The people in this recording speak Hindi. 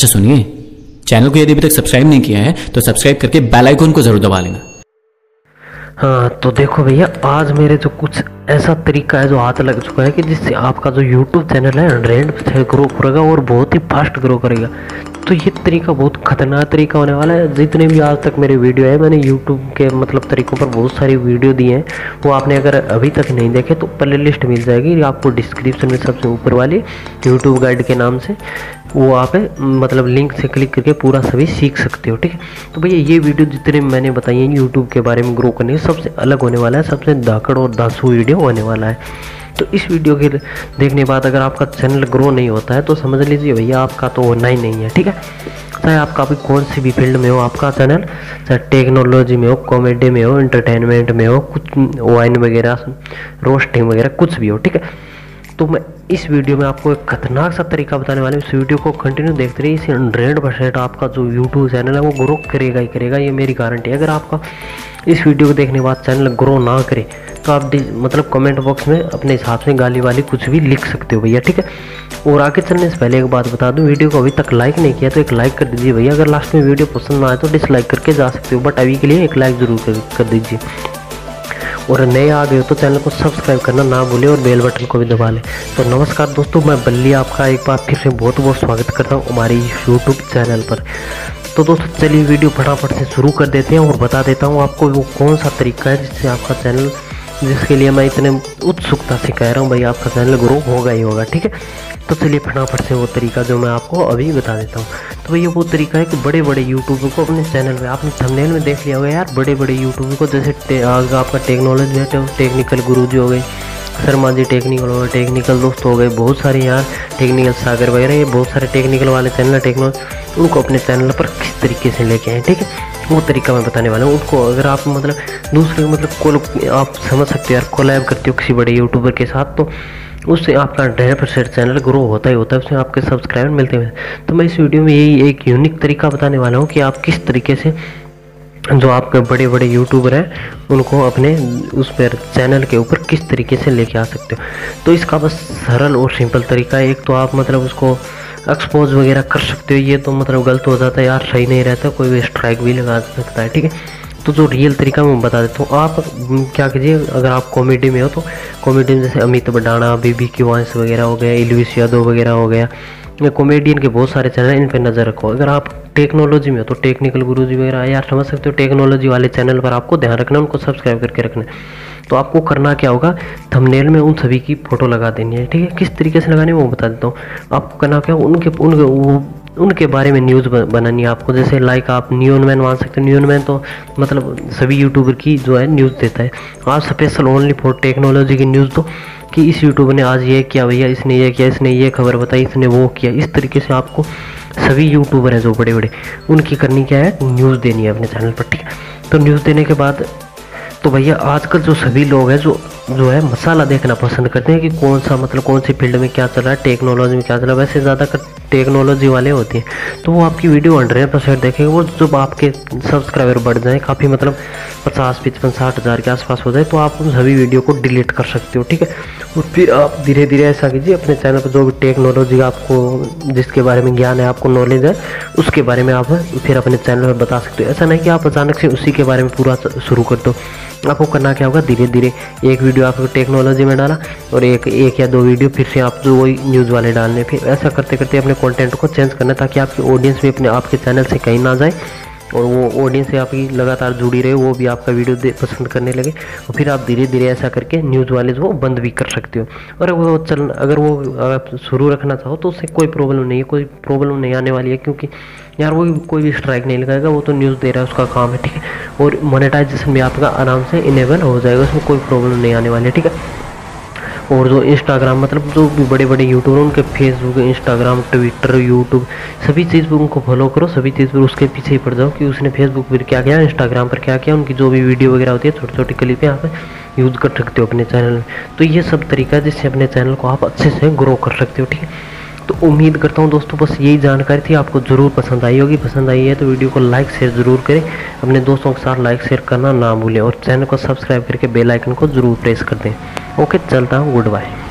अच्छा सुनिए, चैनल को यदि अभी तक सब्सक्राइब नहीं किया है तो सब्सक्राइब करके बेल आइकन को जरूर दबा लेना। हाँ तो देखो भैया, आज मेरे जो कुछ ऐसा तरीका है जो हाथ लग चुका है कि जिससे आपका जो YouTube चैनल है 100% ग्रो करेगा और बहुत ही फास्ट ग्रो करेगा। तो ये तरीका बहुत खतरनाक तरीका होने वाला है। जितने भी आज तक मेरे वीडियो है, मैंने YouTube के मतलब तरीकों पर बहुत सारी वीडियो दी हैं, वो आपने अगर अभी तक नहीं देखे तो प्ले लिस्ट मिल जाएगी आपको डिस्क्रिप्शन में सबसे ऊपर वाली YouTube गाइड के नाम से। वो आप मतलब लिंक से क्लिक करके पूरा सभी सीख सकते हो, ठीक है। तो भैया ये वीडियो जितने मैंने बताई हैं यूट्यूब के बारे में ग्रो करने के, सबसे अलग होने वाला है, सबसे धाकड़ और धांसू वीडियो होने वाला है। तो इस वीडियो के देखने के बाद अगर आपका चैनल ग्रो नहीं होता है तो समझ लीजिए भैया आपका तो होना ही नहीं है, ठीक है। चाहे आपका अभी कौन सी भी फील्ड में हो आपका चैनल, चाहे टेक्नोलॉजी में हो, कॉमेडी में हो, एंटरटेनमेंट में हो, कुछ वाइन वगैरह, रोस्टिंग वगैरह, कुछ भी हो, ठीक है। तो मैं इस वीडियो में आपको एक खतरनाक सा तरीका बताने वाला हूँ। इस वीडियो को कंटिन्यू देखते रहिए। इसे 100% आपका जो यूट्यूब चैनल है वो ग्रो करेगा ही करेगा, ये मेरी गारंटी है। अगर आपका इस वीडियो को देखने के बाद चैनल ग्रो ना करे तो आप मतलब कमेंट बॉक्स में अपने हिसाब से गाली वाली कुछ भी लिख सकते हो भैया, ठीक है। और आगे चलने से पहले एक बात बता दूं, वीडियो को अभी तक लाइक नहीं किया तो एक लाइक कर दीजिए भैया। अगर लास्ट में वीडियो पसंद ना आए तो डिसलाइक करके जा सकते हो, बट अभी के लिए एक लाइक ज़रूर कर दीजिए। और नए आ गए हो तो चैनल को सब्सक्राइब करना ना भूलें और बेल बटन को भी दबा लें। तो नमस्कार दोस्तों, मैं बल्ली आपका एक बार फिर से बहुत बहुत स्वागत करता हूँ हमारी यूट्यूब चैनल पर। तो दोस्तों चलिए वीडियो फटाफट से शुरू कर देते हैं और बता देता हूँ आपको वो कौन सा तरीका है जिससे आपका चैनल, जिसके लिए मैं इतने उत्सुकता से कह रहा हूँ भाई आपका चैनल ग्रो होगा ही होगा, ठीक है। तो चलिए फटाफट से वो तरीका जो मैं आपको अभी बता देता हूँ। तो भैया वो तरीका है कि बड़े बड़े यूट्यूबर को अपने चैनल पे, आपने थंबनेल में देख लिया होगा यार, बड़े बड़े यूट्यूबर को, जैसे आपका टेक्नोलॉजी है तो टेक्निकल गुरुजी हो गए, शर्मा जी टेक्निकल हो गए, टेक्निकल दोस्त हो गए, बहुत सारे यार टेक्निकल सागर वगैरह, ये बहुत सारे टेक्निकल वाले चैनल टेक्नोलॉजी, उनको अपने चैनल पर किस तरीके से लेके आए, ठीक है। वो तरीका मैं बताने वाला हूँ। उनको अगर आप मतलब दूसरे मतलब आप समझ सकते हो यार, कोलैब करते हो किसी बड़े यूट्यूबर के साथ तो उससे आपका 100% चैनल ग्रो होता ही होता है, उसमें आपके सब्सक्राइबर मिलते हैं। तो मैं इस वीडियो में यही एक यूनिक तरीका बताने वाला हूँ कि आप किस तरीके से जो आपके बड़े बड़े यूट्यूबर हैं उनको अपने उस पर चैनल के ऊपर किस तरीके से लेके आ सकते हो। तो इसका बस सरल और सिंपल तरीका है। एक तो आप मतलब उसको एक्सपोज वगैरह कर सकते हो, ये तो मतलब गलत हो जाता है यार, सही नहीं रहता, कोई भी स्ट्राइक भी लगा सकता है, ठीक है। तो जो रियल तरीका मैं बता देता हूँ, आप क्या कीजिए, अगर आप कॉमेडी में हो तो कॉमेडी में जैसे अमित बडाना, बीबी की वॉइस वगैरह हो गया, इलविश यादव वगैरह हो गया, कॉमेडियन के बहुत सारे चैनल, इन पर नज़र रखो। अगर आप टेक्नोलॉजी में हो तो टेक्निकल गुरुजी वगैरह यार समझ सकते हो, टेक्नोलॉजी वाले चैनल पर आपको ध्यान रखना, उनको सब्सक्राइब करके रखना है। तो आपको करना क्या होगा, थंबनेल में उन सभी की फ़ोटो लगा देनी है, ठीक है। किस तरीके से लगानी है वो बता देता हूँ। आपको करना क्या, उनके बारे में न्यूज़ बनानी है आपको। जैसे लाइक आप न्यून मैन मान सकते हो, न्यून मैन तो मतलब सभी यूट्यूबर की जो है न्यूज़ देता है। आप स्पेशल ओनली फॉर टेक्नोलॉजी की न्यूज़ दो कि इस यूट्यूबर ने आज ये किया भैया, इसने ये किया, इसने ये खबर बताई, इसने वो किया। इस तरीके से आपको सभी यूट्यूबर हैं जो बड़े बड़े, उनकी करनी क्या है, न्यूज़ देनी है अपने चैनल पर, ठीक है। तो न्यूज़ देने के बाद तो भैया आजकल जो सभी लोग हैं जो है मसाला देखना पसंद करते हैं कि कौन सा मतलब कौन सी फील्ड में क्या चल रहा है, टेक्नोलॉजी में क्या चल रहा है। वैसे ज़्यादातर टेक्नोलॉजी वाले होते हैं तो वो आपकी वीडियो 100% देखेंगे। वो जब आपके सब्सक्राइबर बढ़ जाए काफ़ी, मतलब 50, 55, 60 हज़ार के आसपास हो जाए तो आप उन सभी वीडियो को डिलीट कर सकते हो, ठीक है। और फिर आप धीरे धीरे ऐसा कीजिए, अपने चैनल पर जो भी टेक्नोलॉजी आपको जिसके बारे में ज्ञान है, आपको नॉलेज है, उसके बारे में आप फिर अपने चैनल पर बता सकते हो। ऐसा नहीं कि आप अचानक से उसी के बारे में पूरा शुरू कर दो। आपको करना क्या होगा, धीरे धीरे एक वीडियो आपको टेक्नोलॉजी में डाला और एक या दो वीडियो फिर से आप जो वही न्यूज़ वाले डालने, फिर ऐसा करते करते अपने कंटेंट को चेंज करना ताकि आपकी ऑडियंस भी अपने आपके चैनल से कहीं ना जाए और वो ऑडियंस से आपकी लगातार जुड़ी रहे, वो भी आपका वीडियो पसंद करने लगे। और फिर आप धीरे धीरे ऐसा करके न्यूज़ वाले जो बंद भी कर सकते हो। और अगर वो आप शुरू रखना चाहो तो उससे कोई प्रॉब्लम नहीं है, कोई प्रॉब्लम नहीं आने वाली है, क्योंकि यार वो कोई भी स्ट्राइक नहीं लगाएगा, वो तो न्यूज़ दे रहा है, उसका काम है, ठीक है। और मोनेटाइजेशन भी आपका आराम से इनेबल हो जाएगा, उसमें कोई प्रॉब्लम नहीं आने वाली है, ठीक है। और जो इंस्टाग्राम मतलब जो भी बड़े बड़े यूट्यूबर उनके फेसबुक, इंस्टाग्राम, ट्विटर, यूट्यूब सभी चीज़ पर उनको फॉलो करो, सभी चीज़ पर उसके पीछे ही पड़ जाओ कि उसने फेसबुक पर क्या किया, इंस्टाग्राम पर क्या किया। उनकी जो भी वीडियो वगैरह होती है छोटी छोटी क्लिपें आप यूज़ कर सकते हो अपने चैनल में। तो ये सब तरीका है जिससे अपने चैनल को आप अच्छे से ग्रो कर सकते हो, ठीक है। तो उम्मीद करता हूँ दोस्तों बस यही जानकारी थी, आपको ज़रूर पसंद आई होगी। पसंद आई है तो वीडियो को लाइक शेयर ज़रूर करें, अपने दोस्तों के साथ लाइक शेयर करना ना भूलें और चैनल को सब्सक्राइब करके बेल आइकन को ज़रूर प्रेस कर दें। ओके, चलता हूँ, गुड बाय।